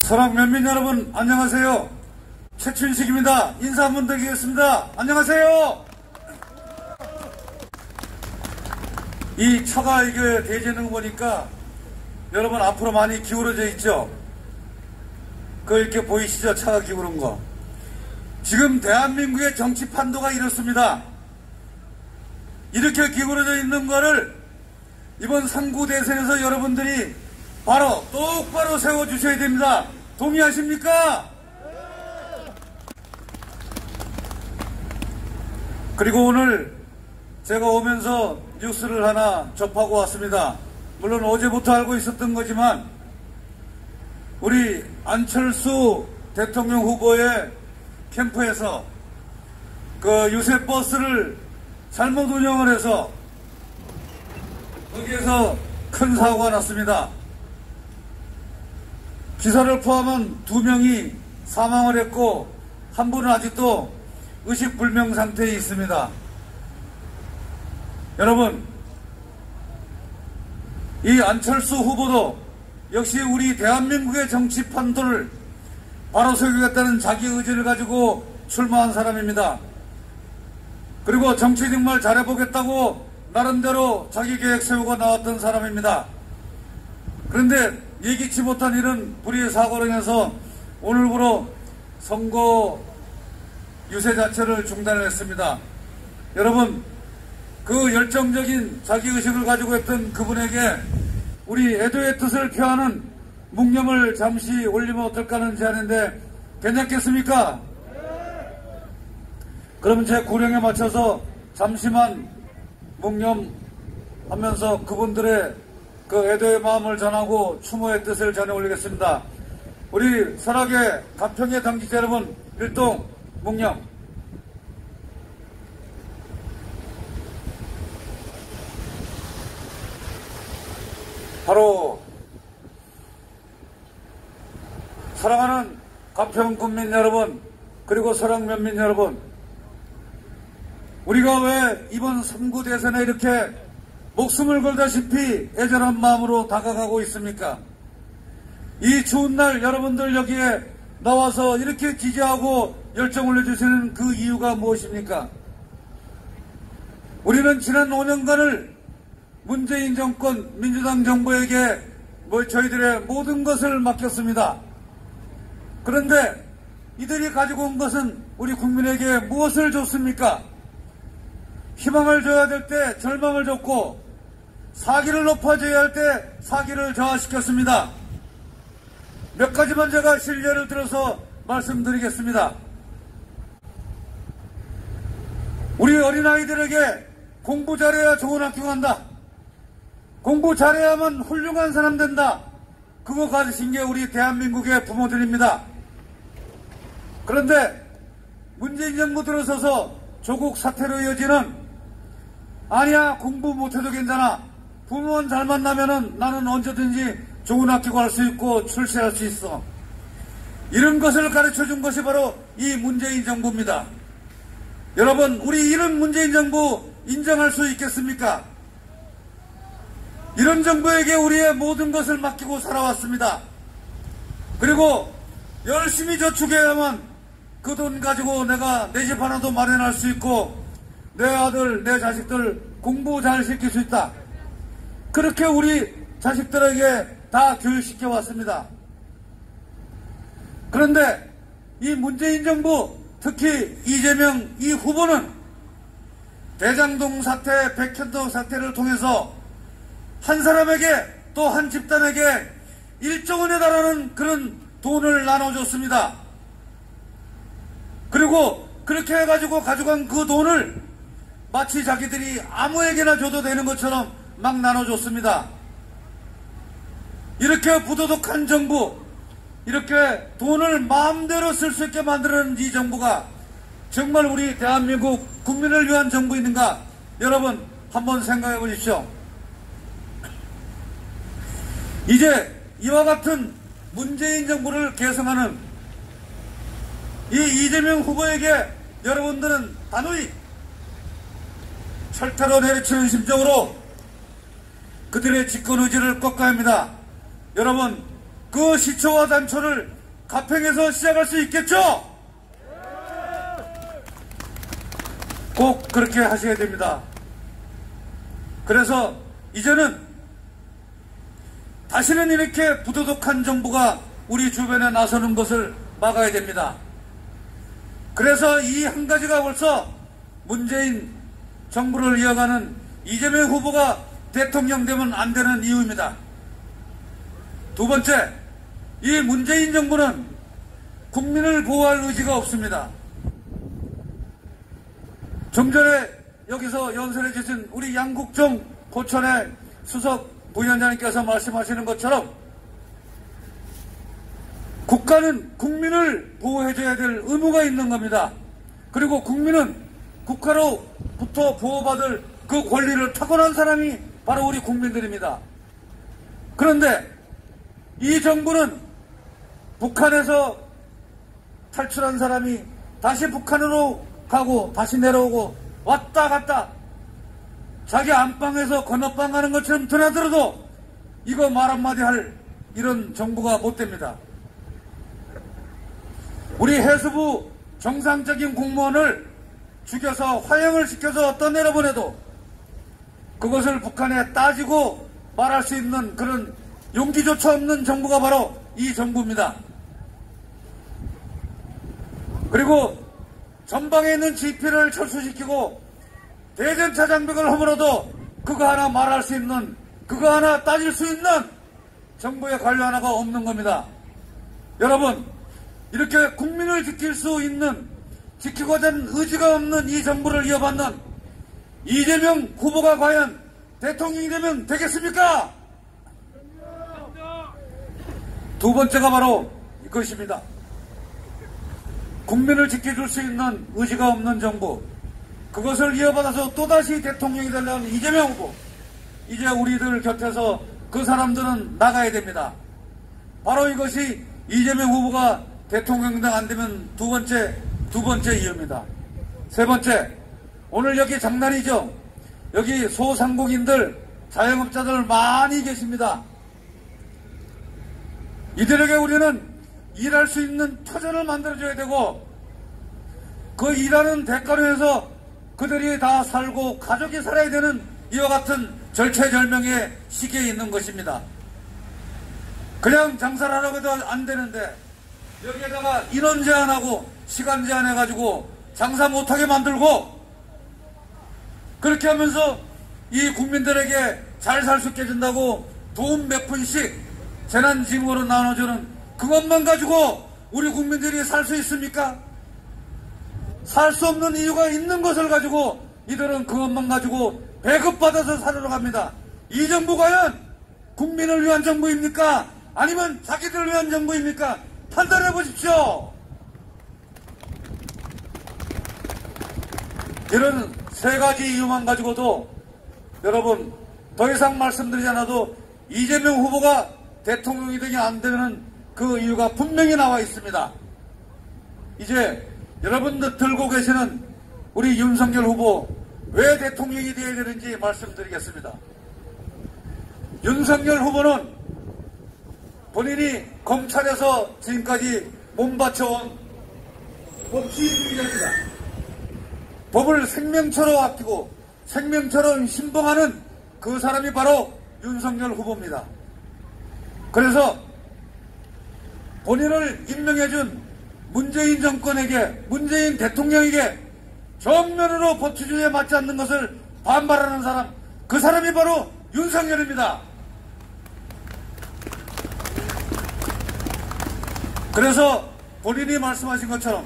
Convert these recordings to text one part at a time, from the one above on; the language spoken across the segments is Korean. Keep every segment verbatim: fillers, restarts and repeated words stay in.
서랑 면민 여러분 안녕하세요. 최춘식입니다. 인사 한번 드리겠습니다. 안녕하세요. 이 차가 이게 대지는 거 보니까 여러분 앞으로 많이 기울어져 있죠. 그거 이렇게 보이시죠? 차가 기울은 거. 지금 대한민국의 정치 판도가 이렇습니다. 이렇게 기울어져 있는 거를 이번 삼 구 대선에서 여러분들이 바로 똑바로 세워주셔야 됩니다. 동의하십니까? 그리고 오늘 제가 오면서 뉴스를 하나 접하고 왔습니다. 물론 어제부터 알고 있었던 거지만 우리 안철수 대통령 후보의 캠프에서 그 유세 버스를 잘못 운영을 해서 거기에서 큰 사고가 났습니다. 기사를 포함한 두 명이 사망을 했고 한 분은 아직도 의식불명 상태에 있습니다. 여러분, 이 안철수 후보도 역시 우리 대한민국의 정치 판도를 바로 세우겠다는 자기 의지를 가지고 출마한 사람입니다. 그리고 정치 정말 잘해보겠다고 나름대로 자기 계획 세우고 나왔던 사람입니다. 그런데 예기치 못한 이런 불의의 사고로 인해서 오늘부로 선거 유세 자체를 중단을 했습니다. 여러분, 그 열정적인 자기의식을 가지고 했던 그분에게 우리 애도의 뜻을 표하는 묵념을 잠시 올리면 어떨까 하는 제안인데 괜찮겠습니까? 그러면 제 구령에 맞춰서 잠시만 묵념하면서 그분들의 그 애도의 마음을 전하고 추모의 뜻을 전해 올리겠습니다. 우리 설악의 가평의 당직자 여러분, 일동 묵념. 바로 사랑하는 가평 군민 여러분, 그리고 설악 면민 여러분, 우리가 왜 이번 삼 구 대선에 이렇게 목숨을 걸다시피 애절한 마음으로 다가가고 있습니까? 이 추운 날 여러분들 여기에 나와서 이렇게 지지하고 열정을 내주시는 그 이유가 무엇입니까? 우리는 지난 오 년간을 문재인 정권, 민주당 정부에게 뭐 저희들의 모든 것을 맡겼습니다. 그런데 이들이 가지고 온 것은 우리 국민에게 무엇을 줬습니까? 희망을 줘야 될 때 절망을 줬고, 사기를 높아져야 할 때 사기를 저하시켰습니다. 몇 가지만 제가 실례를 들어서 말씀드리겠습니다. 우리 어린아이들에게 공부 잘해야 좋은 학교 간다. 공부 잘해야만 훌륭한 사람 된다. 그거 가지신 게 우리 대한민국의 부모들입니다. 그런데 문재인 정부 들어서서 조국 사태로 이어지는 아니야 공부 못해도 괜찮아. 부모만 잘 만나면은 나는 언제든지 좋은 학교 갈 수 있고 출세할 수 있어. 이런 것을 가르쳐준 것이 바로 이 문재인 정부입니다. 여러분, 우리 이런 문재인 정부 인정할 수 있겠습니까? 이런 정부에게 우리의 모든 것을 맡기고 살아왔습니다. 그리고 열심히 저축해야만 그 돈 가지고 내가 내 집 하나도 마련할 수 있고 내 아들, 내 자식들 공부 잘 시킬 수 있다. 그렇게 우리 자식들에게 다 교육시켜 왔습니다. 그런데 이 문재인 정부, 특히 이재명 이 후보는 대장동 사태, 백현동 사태를 통해서 한 사람에게 또 한 집단에게 일조 원에 달하는 그런 돈을 나눠줬습니다. 그리고 그렇게 해가지고 가져간 그 돈을 마치 자기들이 아무에게나 줘도 되는 것처럼 막 나눠줬습니다. 이렇게 부도덕한 정부, 이렇게 돈을 마음대로 쓸 수 있게 만드는 이 정부가 정말 우리 대한민국 국민을 위한 정부인가? 여러분 한번 생각해 보십시오. 이제 이와 같은 문재인 정부를 계승하는 이 이재명 후보에게 여러분들은 단호히 철퇴로 내리치는 심정으로 그들의 집권 의지를 꺾어야 합니다. 여러분, 그 시초와 단초를 가평에서 시작할 수 있겠죠? 꼭 그렇게 하셔야 됩니다. 그래서 이제는 다시는 이렇게 부도덕한 정부가 우리 주변에 나서는 것을 막아야 됩니다. 그래서 이 한 가지가 벌써 문재인 정부를 이어가는 이재명 후보가 대통령 되면 안 되는 이유입니다. 두 번째, 이 문재인 정부는 국민을 보호할 의지가 없습니다. 좀 전에 여기서 연설해 주신 우리 양국종 포천의 수석 부위원장님께서 말씀하시는 것처럼 국가는 국민을 보호해줘야 될 의무가 있는 겁니다. 그리고 국민은 국가로부터 보호받을 그 권리를 타고난 사람이 바로 우리 국민들입니다. 그런데 이 정부는 북한에서 탈출한 사람이 다시 북한으로 가고 다시 내려오고 왔다 갔다 자기 안방에서 건너방 가는 것처럼 드나들어도 이거 말 한마디 할 이런 정부가 못 됩니다. 우리 해수부 정상적인 공무원을 죽여서 화형을 시켜서 떠내려보내도 그것을 북한에 따지고 말할 수 있는 그런 용기조차 없는 정부가 바로 이 정부입니다. 그리고 전방에 있는 지피를 철수시키고 대전차 장벽을 허물어도 그거 하나 말할 수 있는, 그거 하나 따질 수 있는 정부의 관료 하나가 없는 겁니다. 여러분, 이렇게 국민을 지킬 수 있는, 지키고자 하는 의지가 없는 이 정부를 이어받는 이재명 후보가 과연 대통령이 되면 되겠습니까? 두 번째가 바로 이것입니다. 국민을 지켜줄 수 있는 의지가 없는 정부, 그것을 이어받아서 또다시 대통령이 되려는 이재명 후보, 이제 우리들 곁에서 그 사람들은 나가야 됩니다. 바로 이것이 이재명 후보가 대통령 안 되면 두 번째, 두 번째 이유입니다. 세 번째, 오늘 여기 장난이죠. 여기 소상공인들, 자영업자들 많이 계십니다. 이들에게 우리는 일할 수 있는 터전을 만들어줘야 되고 그 일하는 대가로 해서 그들이 다 살고 가족이 살아야 되는 이와 같은 절체절명의 시기에 있는 것입니다. 그냥 장사를 하라고 해도 안 되는데 여기에다가 인원 제한하고 시간 제한해가지고 장사 못하게 만들고 그렇게 하면서 이 국민들에게 잘 살 수 있게 해준다고 돈 몇 푼씩 재난지원으로 나눠주는 그것만 가지고 우리 국민들이 살 수 있습니까? 살 수 없는 이유가 있는 것을 가지고 이들은 그것만 가지고 배급받아서 살으러 갑니다. 이 정부 과연 국민을 위한 정부입니까? 아니면 자기들을 위한 정부입니까? 판단해 보십시오. 이런 세 가지 이유만 가지고도 여러분 더 이상 말씀드리지 않아도 이재명 후보가 대통령이 되게 안 되는 그 이유가 분명히 나와 있습니다. 이제 여러분들 들고 계시는 우리 윤석열 후보 왜 대통령이 되어야 되는지 말씀드리겠습니다. 윤석열 후보는 본인이 검찰에서 지금까지 몸바쳐온 법치주의자입니다. 법을 생명처럼 아끼고 생명처럼 신봉하는 그 사람이 바로 윤석열 후보입니다. 그래서 본인을 임명해준 문재인 정권에게, 문재인 대통령에게 정면으로 법치주의에 맞지 않는 것을 반발하는 사람, 그 사람이 바로 윤석열입니다. 그래서 본인이 말씀하신 것처럼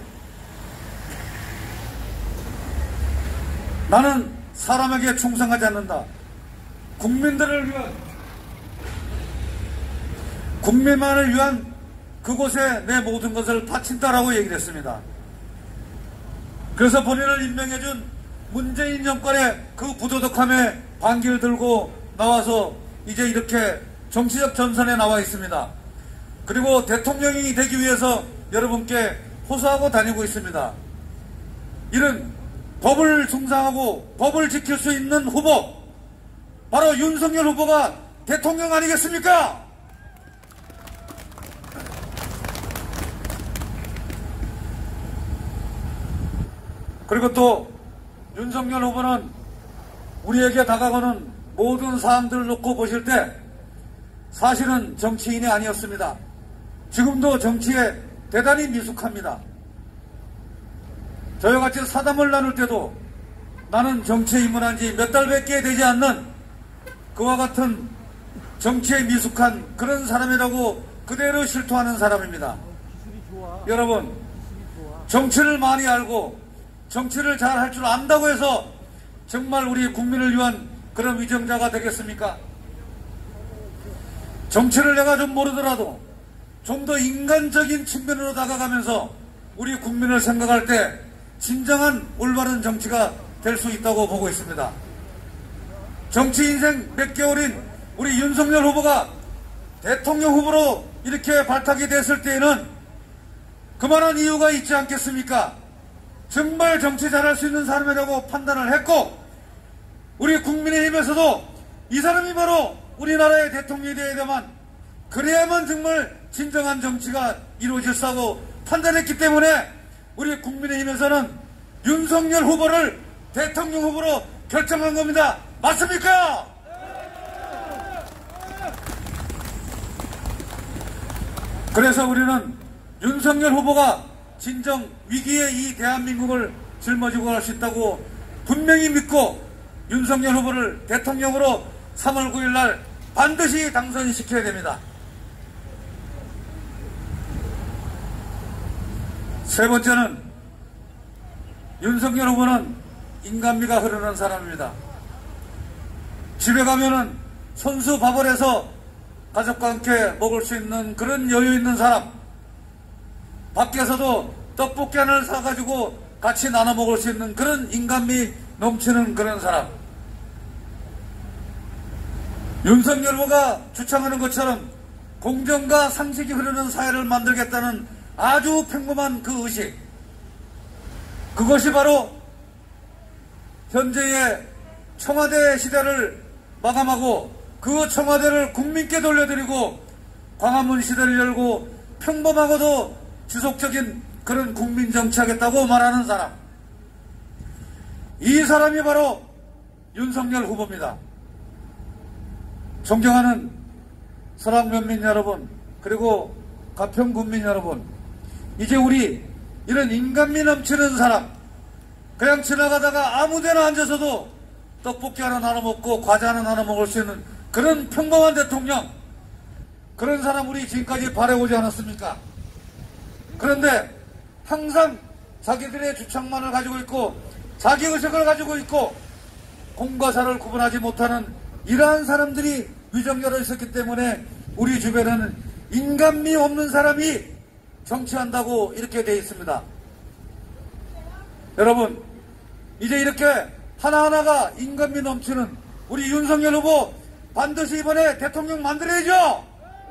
나는 사람에게 충성하지 않는다. 국민들을 위한, 국민만을 위한 그곳에 내 모든 것을 바친다라고 얘기를 했습니다. 그래서 본인을 임명해준 문재인 정권의 그 부도덕함에 반기를 들고 나와서 이제 이렇게 정치적 전선에 나와 있습니다. 그리고 대통령이 되기 위해서 여러분께 호소하고 다니고 있습니다. 이런 법을 충성하고 법을 지킬 수 있는 후보, 바로 윤석열 후보가 대통령 아니겠습니까? 그리고 또 윤석열 후보는 우리에게 다가오는 모든 사항들을 놓고 보실 때 사실은 정치인이 아니었습니다. 지금도 정치에 대단히 미숙합니다. 저와 같이 사담을 나눌 때도 나는 정치에 입문한 지 몇 달밖에 되지 않는 그와 같은 정치에 미숙한 그런 사람이라고 그대로 실토하는 사람입니다. 여러분, 정치를 많이 알고 정치를 잘 할 줄 안다고 해서 정말 우리 국민을 위한 그런 위정자가 되겠습니까? 정치를 내가 좀 모르더라도 좀 더 인간적인 측면으로 다가가면서 우리 국민을 생각할 때 진정한 올바른 정치가 될 수 있다고 보고 있습니다. 정치 인생 몇 개월인 우리 윤석열 후보가 대통령 후보로 이렇게 발탁이 됐을 때에는 그만한 이유가 있지 않겠습니까? 정말 정치 잘할 수 있는 사람이라고 판단을 했고 우리 국민의힘에서도 이 사람이 바로 우리나라의 대통령이 되어야만 그래야만 정말 진정한 정치가 이루어질사고 판단했기 때문에 우리 국민의힘에서는 윤석열 후보를 대통령 후보로 결정한 겁니다. 맞습니까? 그래서 우리는 윤석열 후보가 진정 위기의 이 대한민국을 짊어지고 갈 수 있다고 분명히 믿고 윤석열 후보를 대통령으로 삼월 구일 날 반드시 당선시켜야 됩니다. 세 번째는 윤석열 후보는 인간미가 흐르는 사람입니다. 집에 가면은 손수 밥을 해서 가족과 함께 먹을 수 있는 그런 여유 있는 사람, 밖에서도 떡볶이 하나를 사가지고 같이 나눠 먹을 수 있는 그런 인간미 넘치는 그런 사람. 윤석열 후보가 주창하는 것처럼 공정과 상식이 흐르는 사회를 만들겠다는 아주 평범한 그 의식, 그것이 바로 현재의 청와대 시대를 마감하고 그 청와대를 국민께 돌려드리고 광화문 시대를 열고 평범하고도 지속적인 그런 국민 정치하겠다고 말하는 사람, 이 사람이 바로 윤석열 후보입니다. 존경하는 서랑면민 여러분, 그리고 가평 국민 여러분, 이제 우리 이런 인간미 넘치는 사람, 그냥 지나가다가 아무데나 앉아서도 떡볶이 하나 나눠 먹고 과자 하나 나눠 먹을 수 있는 그런 평범한 대통령, 그런 사람 우리 지금까지 바라오지 않았습니까? 그런데 항상 자기들의 주창만을 가지고 있고 자기 의식을 가지고 있고 공과 사를 구분하지 못하는 이러한 사람들이 위정자로 있었기 때문에 우리 주변에는 인간미 없는 사람이 정치한다고 이렇게 되어 있습니다. 여러분, 이제 이렇게 하나하나가 인간미 넘치는 우리 윤석열 후보 반드시 이번에 대통령 만들어야죠.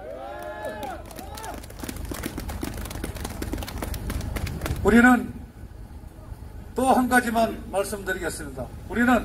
우리는 또 한 가지만 말씀드리겠습니다. 우리는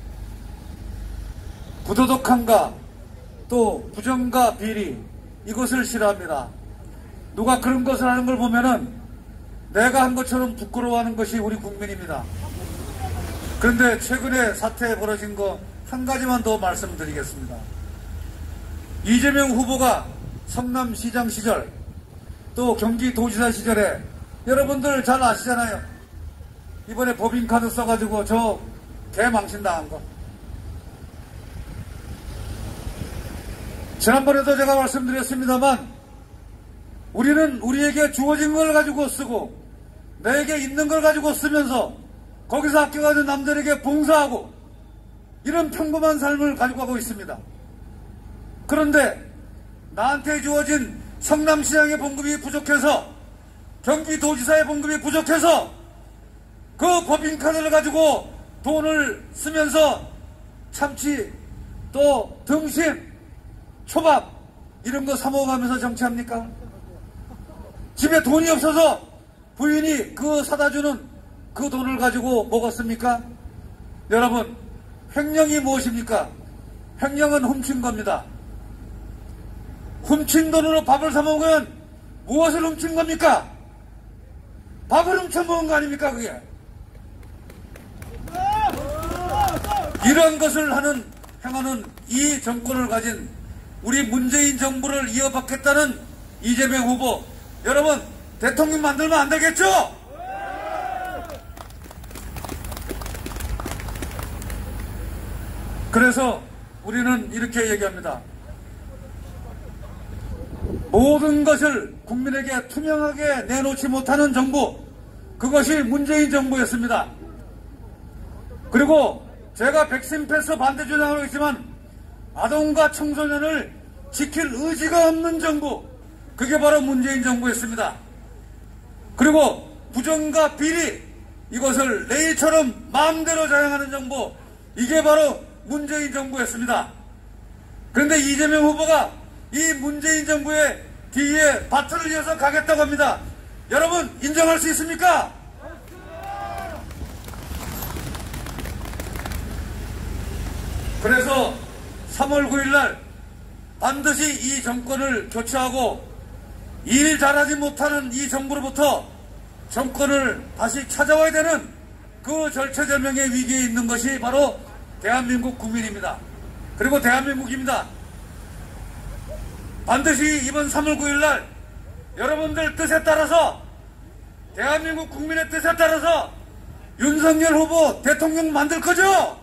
부도덕함과 또 부정과 비리, 이것을 싫어합니다. 누가 그런 것을 하는 걸 보면은 내가 한 것처럼 부끄러워하는 것이 우리 국민입니다. 그런데 최근에 사태에 벌어진 거 한 가지만 더 말씀드리겠습니다. 이재명 후보가 성남시장 시절 또 경기도지사 시절에 여러분들 잘 아시잖아요. 이번에 법인카드 써가지고 저 개망신당한 거. 지난번에도 제가 말씀드렸습니다만 우리는 우리에게 주어진 걸 가지고 쓰고 내게 있는 걸 가지고 쓰면서 거기서 아껴가지고 남들에게 봉사하고 이런 평범한 삶을 가지고 가고 있습니다. 그런데 나한테 주어진 성남시장의 봉급이 부족해서 경기도지사의 봉급이 부족해서 그 법인카드를 가지고 돈을 쓰면서 참치 또 등심 초밥 이런 거 사 먹어가면서 정치합니까? 집에 돈이 없어서 부인이 그 사다 주는 그 돈을 가지고 먹었습니까? 여러분, 횡령이 무엇입니까? 횡령은 훔친 겁니다. 훔친 돈으로 밥을 사 먹으면 무엇을 훔친 겁니까? 밥을 훔쳐 먹은 거 아닙니까, 그게? 이러한 것을 하는 행하는 이 정권을 가진 우리 문재인 정부를 이어받겠다는 이재명 후보, 여러분 대통령 만들면 안 되겠죠? 그래서 우리는 이렇게 얘기합니다. 모든 것을 국민에게 투명하게 내놓지 못하는 정부, 그것이 문재인 정부였습니다. 그리고 제가 백신 패스 반대 주장하고 있지만 아동과 청소년을 지킬 의지가 없는 정부, 그게 바로 문재인 정부였습니다. 그리고 부정과 비리, 이것을 레이처럼 마음대로 자행하는 정부, 이게 바로 문재인 정부였습니다. 그런데 이재명 후보가 이 문재인 정부의 뒤에 바트를 이어서 가겠다고 합니다. 여러분 인정할 수 있습니까? 그래서 삼월 구일 날 반드시 이 정권을 교체하고 일 잘하지 못하는 이 정부로부터 정권을 다시 찾아와야 되는 그 절체절명의 위기에 있는 것이 바로 대한민국 국민입니다. 그리고 대한민국입니다. 반드시 이번 삼월 구일 날 여러분들 뜻에 따라서, 대한민국 국민의 뜻에 따라서 윤석열 후보 대통령 만들 거죠?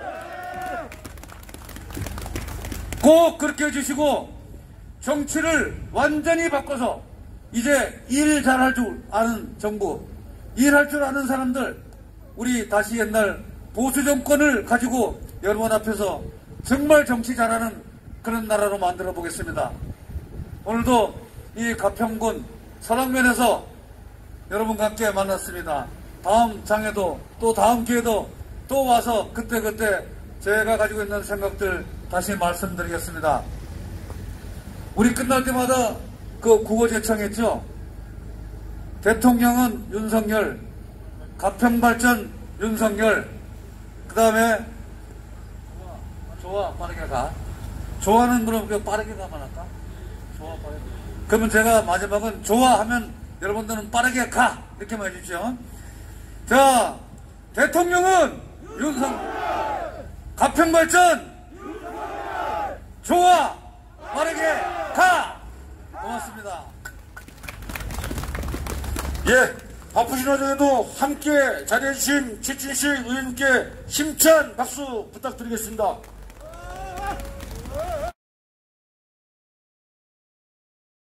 꼭 그렇게 해주시고 정치를 완전히 바꿔서 이제 일 잘할 줄 아는 정부, 일할 줄 아는 사람들, 우리 다시 옛날 보수 정권을 가지고 여러분 앞에서 정말 정치 잘하는 그런 나라로 만들어 보겠습니다. 오늘도 이 가평군 설악면에서 여러분과 함께 만났습니다. 다음 장에도 또 다음 기회도 또 와서 그때그때 제가 가지고 있는 생각들 다시 말씀드리겠습니다. 우리 끝날 때마다 그 구호 제청했죠. 대통령은 윤석열, 가평발전 윤석열, 그 다음에 좋아 빠르게 가. 좋아는 그럼 빠르게 가만 할까? 좋아 빠르게. 그러면 제가 마지막은 좋아하면 여러분들은 빠르게 가 이렇게만 해주십시오. 자, 대통령은 윤석열, 가평발전 윤석열, 좋아 빠르게 가. 고맙습니다. 예, 바쁘신 와중에도 함께 자리해주신 최진실 의원님께 힘찬 박수 부탁드리겠습니다.